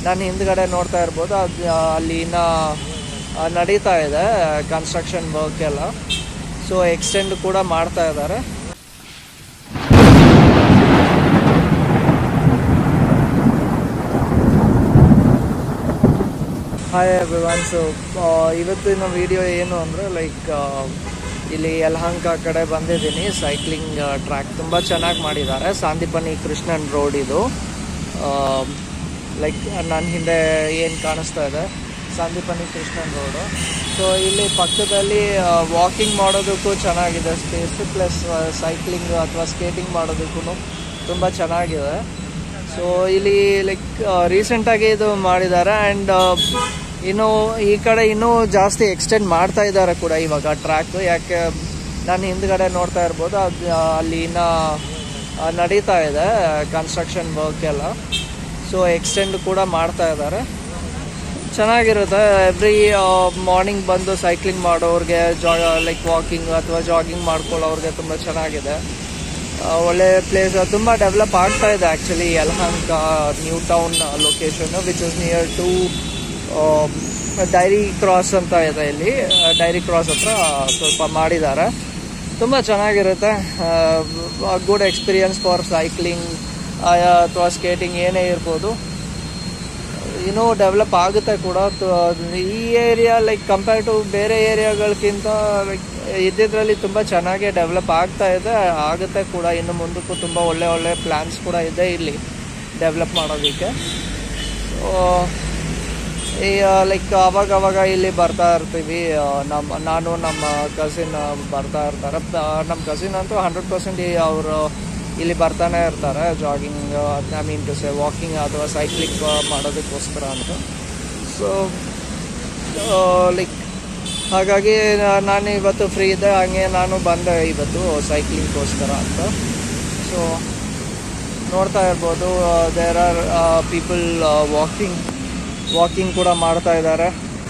ನಾನು ಹಿಂದ್ಗಡೆ ನೋಡ್ತಾ ಇರ್ಬೋದು, ಅದು ಅಲ್ಲಿ ಇನ್ನೂ ನಡೀತಾ ಇದೆ ಕನ್ಸ್ಟ್ರಕ್ಷನ್ ವರ್ಕ್ ಎಲ್ಲ. ಸೊ ಎಕ್ಸ್ಟೆಂಡ್ ಕೂಡ ಮಾಡ್ತಾ ಇದ್ದಾರೆ. Hi everyone. ಸೊ ಇವತ್ತಿನ ವಿಡಿಯೋ ಏನು ಅಂದರೆ ಇಲ್ಲಿ ಯಲಹಂಕ ಕಡೆ ಬಂದಿದ್ದೀನಿ. ಸೈಕ್ಲಿಂಗ್ ಟ್ರ್ಯಾಕ್ ತುಂಬ ಚೆನ್ನಾಗಿ ಮಾಡಿದ್ದಾರೆ. ಸಾಂದೀಪನಿ ಕೃಷ್ಣನ್ ರೋಡ್ ಇದು. ನನ್ನ ಹಿಂದೆ ಏನು ಕಾಣಿಸ್ತಾ ಇದೆ ಸಾಂದೀಪನಿ ಕೃಷ್ಣನ್ ರೋಡು. ಸೊ ಇಲ್ಲಿ ಪಕ್ಕದಲ್ಲಿ ವಾಕಿಂಗ್ ಮಾಡೋದಕ್ಕೂ ಚೆನ್ನಾಗಿದೆ ಸ್ಪೇಸ್, ಪ್ಲಸ್ ಸೈಕ್ಲಿಂಗ್ ಅಥವಾ ಸ್ಕೇಟಿಂಗ್ ಮಾಡೋದಕ್ಕೂ ತುಂಬ ಚೆನ್ನಾಗಿದೆ. ಸೊ ಇಲ್ಲಿ ರೀಸೆಂಟಾಗಿ ಇದು ಮಾಡಿದ್ದಾರೆ. ಆ್ಯಂಡ್ ಇನ್ನೂ ಈ ಕಡೆ ಇನ್ನೂ ಜಾಸ್ತಿ ಎಕ್ಸ್ಟೆಂಡ್ ಮಾಡ್ತಾ ಇದ್ದಾರೆ ಕೂಡ ಇವಾಗ ಟ್ರ್ಯಾಕ್. ಯಾಕೆ ನಾನು ಹಿಂದ್ಗಡೆ ನೋಡ್ತಾ ಇರ್ಬೋದು, ಅದು ಅಲ್ಲಿ ಇನ್ನೂ ನಡೀತಾ ಇದೆ ಕನ್ಸ್ಟ್ರಕ್ಷನ್ ವರ್ಕ್ ಎಲ್ಲ. ಸೊ ಎಕ್ಸ್ಟೆಂಡ್ ಕೂಡ ಮಾಡ್ತಾ ಇದ್ದಾರೆ. ಚೆನ್ನಾಗಿರುತ್ತೆ. ಎವ್ರಿ ಮಾರ್ನಿಂಗ್ ಬಂದು ಸೈಕ್ಲಿಂಗ್ ಮಾಡೋರಿಗೆ, ವಾಕಿಂಗ್ ಅಥವಾ ಜಾಗಿಂಗ್ ಮಾಡ್ಕೊಳ್ಳೋರಿಗೆ ತುಂಬ ಚೆನ್ನಾಗಿದೆ. ಒಳ್ಳೆ ಪ್ಲೇಸ್, ತುಂಬ ಡೆವಲಪ್ ಆಗ್ತಾ ಇದೆ actually. Yelahanka new town location which is near to dairy cross ಅಂತ ಇದೆ. ಇಲ್ಲಿ ಡೈರಿ ಕ್ರಾಸ್ ಹತ್ರ ಸ್ವಲ್ಪ ಮಾಡಿದ್ದಾರೆ. ತುಂಬ ಚೆನ್ನಾಗಿರುತ್ತೆ. ಗುಡ್ ಎಕ್ಸ್ಪೀರಿಯನ್ಸ್ ಫಾರ್ ಸೈಕ್ಲಿಂಗ್ ಅಥವಾ ಸ್ಕೇಟಿಂಗ್ ಏನೇ ಇರ್ಬೋದು. ಇನ್ನೂ ಡೆವಲಪ್ ಆಗುತ್ತೆ ಕೂಡ. ಈ ಏರಿಯಾ ಕಂಪೇರ್ ಟು ಬೇರೆ ಏರಿಯಾಗಳಿಗಿಂತ ಇದ್ದಿದ್ರಲ್ಲಿ ತುಂಬ ಚೆನ್ನಾಗಿ ಡೆವಲಪ್ ಆಗ್ತಾ ಇದೆ, ಆಗುತ್ತೆ ಕೂಡ. ಇನ್ನು ಮುಂದಕ್ಕೂ ತುಂಬ ಒಳ್ಳೆ ಪ್ಲ್ಯಾನ್ಸ್ ಕೂಡ ಇದೆ ಇಲ್ಲಿ ಡೆವಲಪ್ ಮಾಡೋದಕ್ಕೆ. ಅವಾಗವಾಗ ಇಲ್ಲಿ ಬರ್ತಾ ಇರ್ತೀವಿ. ನಾನು ನಮ್ಮ ಕಸಿನ್ ಬರ್ತಾ ಇರ್ತಾರೆ. ನಮ್ಮ ಕಸಿನ್ ಅಂತೂ 100% ಅವರು ಇಲ್ಲಿ ಬರ್ತಾನೆ ಇರ್ತಾರೆ jogging, I mean to say walking ಅಥವಾ ಸೈಕ್ಲಿಂಗ್ ಮಾಡೋದಕ್ಕೋಸ್ಕರ ಅಂತ. ಸೊ ಹಾಗಾಗಿ ನಾನು ಇವತ್ತು ಫ್ರೀ ಇದ್ದೆ, ಹಾಗೆ ನಾನು ಬಂದೆ ಇವತ್ತು ಸೈಕ್ಲಿಂಗ್ಗೋಸ್ಕರ ಅಂತ. ಸೊ ನೋಡ್ತಾ ಇರ್ಬೋದು, ದೇರ್ ಆರ್ ಪೀಪಲ್ ವಾಕಿಂಗ್ ಕೂಡ ಮಾಡ್ತಾ ಇದ್ದಾರೆ.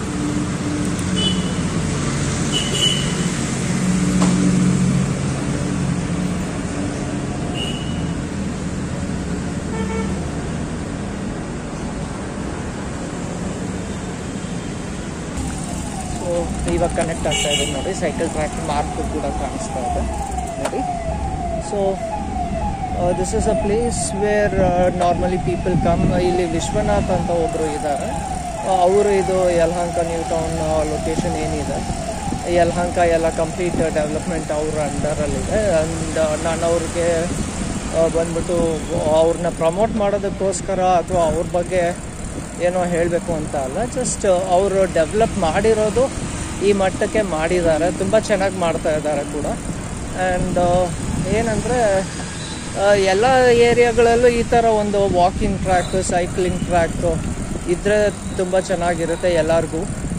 ಇವಾಗ ಕನೆಕ್ಟ್ ಆಗ್ತಾ ಇದೆ ನೋಡಿ, ಸೈಕಲ್ ಟ್ರ್ಯಾಕ್ ಮಾರ್ಕ್ ಕೂಡ ಕಾಣಿಸ್ತಾ ಇದೆ ನೋಡಿ. So this is a place where normally people come. ಇಲ್ಲಿ ವಿಶ್ವನಾಥ್ ಅಂತ ಒಬ್ಬರು ಇದ್ದಾರೆ. ಅವರು ಇದು ಯಲಹಂಕ ನ್ಯೂ ಟೌನ್ ಲೊಕೇಶನ್ ಏನಿದೆ, ಯಲಹಂಕ ಎಲ್ಲ ಕಂಪ್ಲೀಟ್ ಡೆವಲಪ್ಮೆಂಟ್ ಅವ್ರ ಅಂಡರಲ್ಲಿದೆ. ಆ್ಯಂಡ್ ನಾನು ಅವ್ರಿಗೆ ಬಂದ್ಬಿಟ್ಟು ಅವ್ರನ್ನ ಪ್ರಮೋಟ್ ಮಾಡೋದಕ್ಕೋಸ್ಕರ ಅಥವಾ ಅವ್ರ ಬಗ್ಗೆ ಏನೋ ಹೇಳಬೇಕು ಅಂತ ಅಲ್ಲ, ಜಸ್ಟ್ ಅವರು ಡೆವಲಪ್ ಮಾಡಿರೋದು ಈ ಮಟ್ಟಕ್ಕೆ ಮಾಡಿದ್ದಾರೆ. ತುಂಬ ಚೆನ್ನಾಗಿ ಮಾಡ್ತಾ ಇದ್ದಾರೆ ಕೂಡ. ಆ್ಯಂಡ್ ಏನಂದರೆ ಎಲ್ಲ ಏರಿಯಾಗಳಲ್ಲೂ ಈ ಥರ ಒಂದು ವಾಕಿಂಗ್ ಟ್ರ್ಯಾಕ್, ಸೈಕ್ಲಿಂಗ್ ಟ್ರ್ಯಾಕ್ ಇದ್ದರೆ ತುಂಬ ಚೆನ್ನಾಗಿರುತ್ತೆ ಎಲ್ಲರಿಗೂ.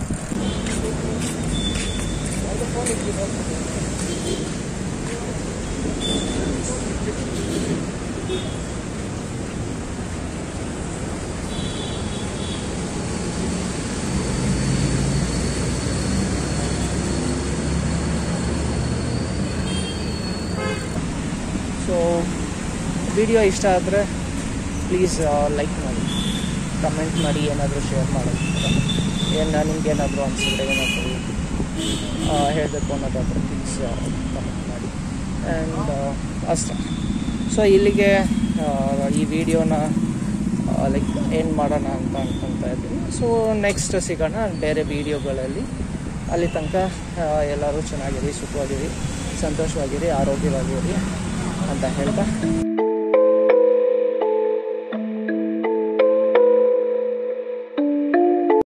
ಸೊ ವಿಡಿಯೋ ಇಷ್ಟ ಆದರೆ ಪ್ಲೀಸ್ ಲೈಕ್ ಮಾಡಿ, ಕಮೆಂಟ್ ಮಾಡಿ, ಏನಾದರೂ ಶೇರ್ ಮಾಡೋದು, ನಿಮ್ಗೆ ಏನಾದರೂ ಅನಿಸಿದ್ರೆ, ಏನಾದರೂ ಹೇಳಬೇಕು ಅನ್ನೋದಾದರೆ ಪ್ಲೀಸ್ ಕಮೆಂಟ್ ಮಾಡಿ. ಆ್ಯಂಡ್ ಅಷ್ಟೇ. ಸೊ ಇಲ್ಲಿಗೆ ಈ ವಿಡಿಯೋನ ಏನು ಮಾಡೋಣ ಅಂತ ಅನ್ಕೊತಾ ಇದ್ದೀನಿ. ಸೊ ನೆಕ್ಸ್ಟ್ ಸಿಗೋಣ ಬೇರೆ ವಿಡಿಯೋಗಳಲ್ಲಿ. ಅಲ್ಲಿ ತನಕ ಎಲ್ಲರೂ ಚೆನ್ನಾಗಿರಿ, ಸುಖವಾಗಿರಿ, ಸಂತೋಷವಾಗಿರಿ, ಆರೋಗ್ಯವಾಗಿರಿ ಅಂತ ಹೇಳ್ತಾ